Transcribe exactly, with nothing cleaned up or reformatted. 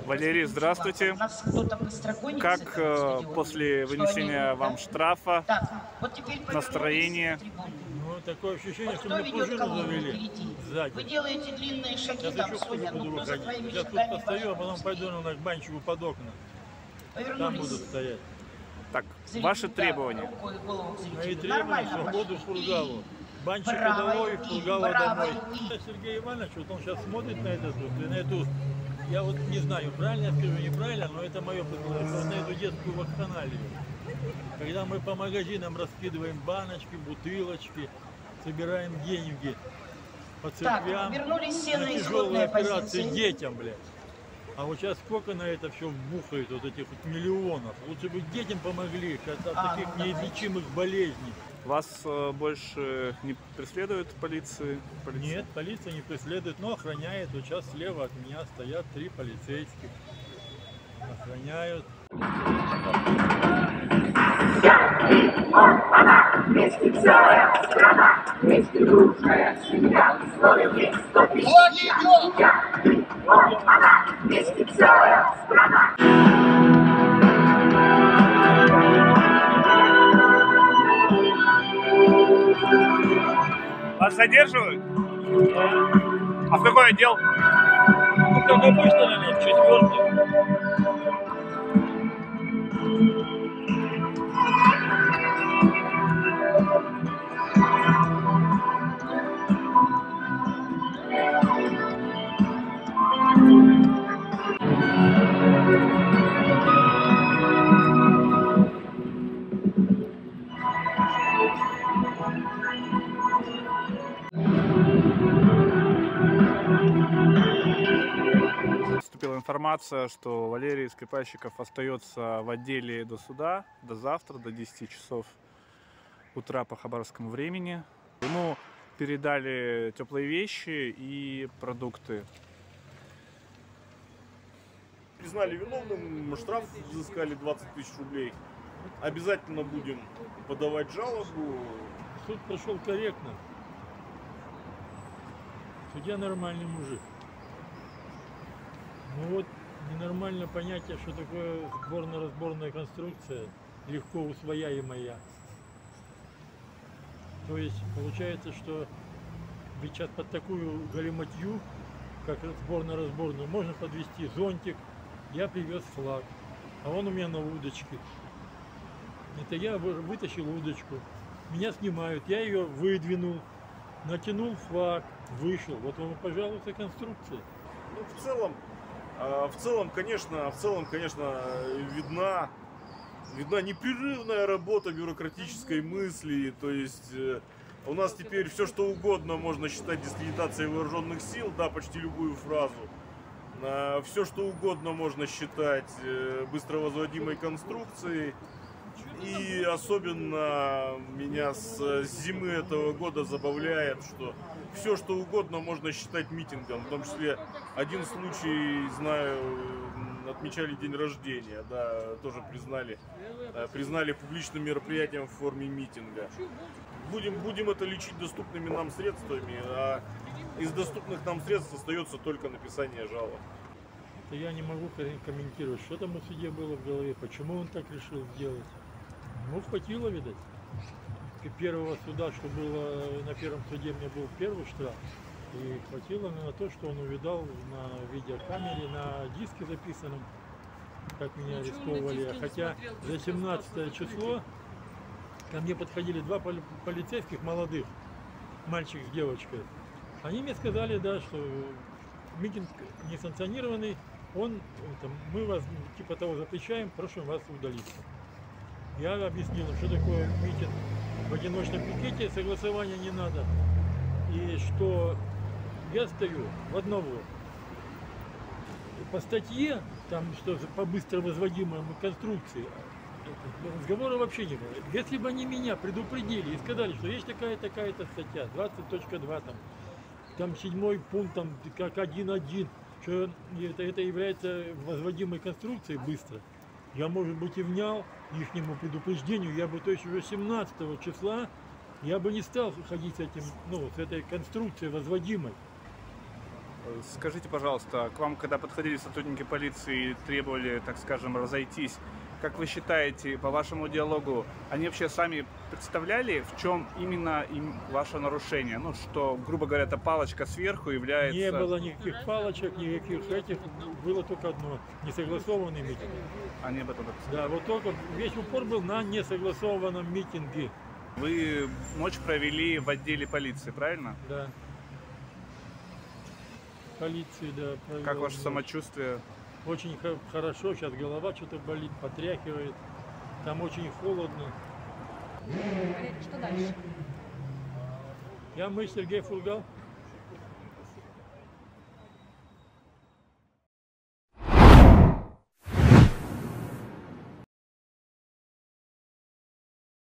Валерий, здравствуйте. Как э, после вынесения вам штрафа настроение? Ну, такое ощущение, что мне пружину завели сзади. Вы делаете длинные шаги, Сейчас там, еще хуже Соня, буду ну, выходить. своими Сейчас тут шагами, постою, а потом пожалуйста. пойду на к банчику под окна. Там Повернулись. буду стоять. Так, Зритель, ваши да, требования. рукой голову к зрителю. Мои требования, Нормально свободу пошли. Фургалу. Банчика Браво, долой, и Фургала браво, домой. и. Сергей Иванович, вот он сейчас смотрит на этот, на эту, я вот не знаю, правильно я скажу, неправильно, но это мое предложение, вот на эту детскую вакханалию. Когда мы по магазинам раскидываем баночки, бутылочки, собираем деньги по церквям, вернулись все на на тяжелые исходные операции позиции. детям, блядь. А вот сейчас сколько на это все вбухает, вот этих вот миллионов. Лучше бы детям помогли от А, таких ну, неизлечимых болезней. Вас э, больше не преследует полиции? полиция? Нет, полиция не преследует, но охраняет. Вот сейчас слева от меня стоят три полицейских. Охраняют. Она, вместе целая страна, вместе дружная семья, сто рублей, сто тысяч. Я, ты, он, она, вместе целая страна. Вас задерживают? А в какой отдел? Ну, как обычно, наверное, в четвертый. Поступила информация, что Валерий Скрипальщиков остается в отделе до суда, до завтра, до десяти часов утра по хабаровскому времени. Ему передали теплые вещи и продукты. Признали виновным, штраф взыскали двадцать тысяч рублей. Обязательно будем подавать жалобу. Суд прошел корректно. Судья нормальный мужик. Ну вот, ненормальное понятие, что такое сборно-разборная конструкция, легко усвояемая. То есть, получается, что ведь сейчас под такую галиматью, как сборно-разборную, можно подвести зонтик. Я привез флаг, а он у меня на удочке. Это я вытащил удочку. Меня снимают, я ее выдвинул, натянул флаг, вышел. Вот вам, пожалуйста, конструкция. Ну, в целом, в целом, конечно, в целом, конечно, видна, видна непрерывная работа бюрократической мысли. То есть у нас теперь все, что угодно можно считать дискредитацией вооруженных сил, да, почти любую фразу. Все, что угодно можно считать быстро возводимой конструкцией. И особенно меня с зимы этого года забавляет, что все, что угодно можно считать митингом. В том числе один случай, знаю, отмечали день рождения, да, тоже признали, признали публичным мероприятием в форме митинга. Будем, будем это лечить доступными нам средствами, а из доступных нам средств остается только написание жалоб. Это я не могу комментировать, что там у судьи было в голове, почему он так решил сделать. Ну, хватило, видать, первого суда, что было на первом суде, мне был первый штраф. И хватило на то, что он увидал на видеокамере, на диске записанном, как меня арестовывали. Хотя за семнадцатое число ко мне подходили два полицейских молодых, мальчик с девочкой. Они мне сказали, да, что митинг несанкционированный, он, там, мы вас типа того запрещаем, просим вас удалиться. Я объяснил, что такое митинг в одиночном пикете, согласования не надо. И что я стою в одного. По статье, там что по быстро возводимой конструкции, разговора вообще не было. Если бы они меня предупредили и сказали, что есть такая-то такая-то статья, двадцать точка два, там, там седьмой пункт, там как один один, что это, это является возводимой конструкцией быстро. Я, может быть, и внял ихнему предупреждению, я бы, то есть уже семнадцатого числа, я бы не стал ходить с этим, ну, с этой конструкцией возводимой. Скажите, пожалуйста, к вам, когда подходили сотрудники полиции и требовали, так скажем, разойтись, как вы считаете, по вашему диалогу, они вообще сами представляли, в чем именно им ваше нарушение? Ну, что, грубо говоря, эта палочка сверху является... Не было никаких палочек, никаких этих, было только одно, несогласованный митинг. Они об этом написали. Да, вот только весь упор был на несогласованном митинге. Вы ночь провели в отделе полиции, правильно? Да. Полиции, да. Провел, Как ваше да. самочувствие? Очень хо- хорошо, сейчас голова что-то болит, потряхивает. Там очень холодно. Валерий, что дальше? Я мы Сергей Фургал.